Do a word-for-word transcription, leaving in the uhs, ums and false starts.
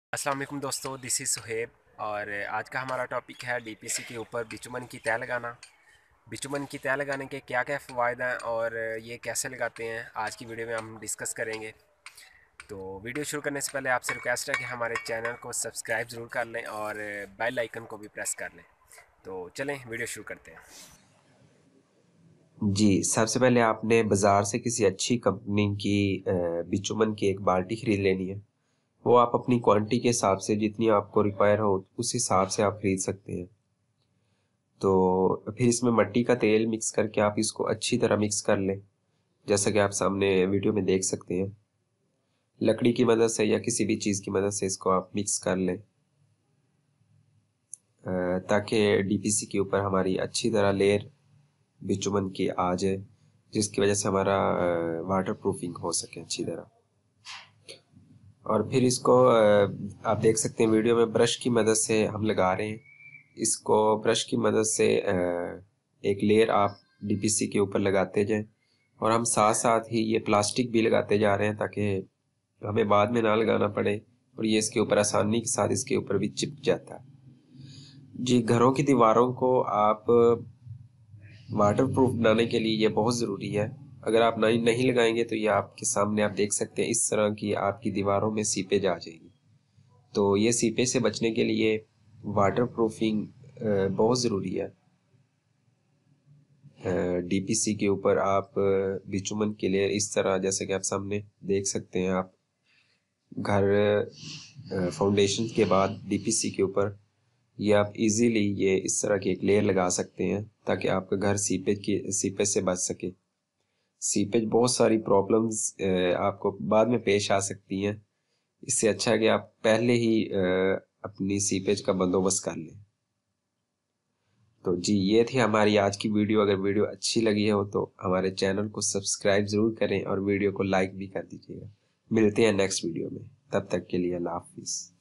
अस्सलाम वालेकुम दोस्तों, दिस इज़ सुहेब। और आज का हमारा टॉपिक है डीपीसी के ऊपर बिचुमन की तह लगाना। बिचुमन की तह लगाने के क्या क्या फ़वाइद हैं और ये कैसे लगाते हैं, आज की वीडियो में हम डिस्कस करेंगे। तो वीडियो शुरू करने से पहले आपसे रिक्वेस्ट है कि हमारे चैनल को सब्सक्राइब ज़रूर कर लें और बेल आइकन को भी प्रेस कर लें। तो चलें वीडियो शुरू करते हैं। जी, सबसे पहले आपने बाज़ार से किसी अच्छी कंपनी की अ, बिचुमन की एक बाल्टी खरीद लेनी है। वो आप अपनी क्वांटिटी के हिसाब से जितनी आपको रिक्वायर हो उस हिसाब से आप खरीद सकते हैं। तो फिर इसमें मिट्टी का तेल मिक्स करके आप इसको अच्छी तरह मिक्स कर लें, जैसा कि आप सामने वीडियो में देख सकते हैं। लकड़ी की मदद से या किसी भी चीज़ की मदद से इसको आप मिक्स कर लें, अ, ताकि डीपीसी के ऊपर हमारी अच्छी तरह लेयर बिचुमन की आ जाए, जिसकी वजह से हमारा वाटर प्रूफिंग हो सके अच्छी तरह। और फिर इसको अ, आप देख सकते हैं वीडियो में ब्रश की मदद से हम लगा रहे हैं। इसको ब्रश की मदद से अ, एक लेयर आप डीपीसी के ऊपर लगाते जाएं, और हम साथ साथ ही ये प्लास्टिक भी लगाते जा रहे हैं ताकि हमें बाद में ना लगाना पड़े, और ये इसके ऊपर आसानी के साथ इसके ऊपर भी चिपक जाता है। जी, घरों की दीवारों को आप वाटर प्रूफ बनाने के लिए ये बहुत ज़रूरी है। अगर आप नहीं नहीं लगाएंगे तो ये आपके सामने आप देख सकते हैं इस तरह की आपकी दीवारों में सीपेज आ जाएगी। तो ये सीपेज से बचने के लिए वाटर प्रूफिंग बहुत ज़रूरी है। डीपीसी के ऊपर आप बिचुमन के लिए इस तरह, जैसे कि आप सामने देख सकते हैं, आप घर फाउंडेशन के बाद डीपीसी के ऊपर ये आप इजीली ये इस तरह की एक लेयर लगा सकते हैं, ताकि आपका घर सीपेज की सीपेज से बच सके। सीपेज बहुत सारी प्रॉब्लम्स आपको बाद में पेश आ सकती हैं। इससे अच्छा है कि आप पहले ही अ, अपनी सीपेज का बंदोबस्त कर लें। तो जी, ये थी हमारी आज की वीडियो। अगर वीडियो अच्छी लगी हो तो हमारे चैनल को सब्सक्राइब ज़रूर करें और वीडियो को लाइक भी कर दीजिएगा। मिलते हैं नेक्स्ट वीडियो में, तब तक के लिए अल्लाह हाफिज़।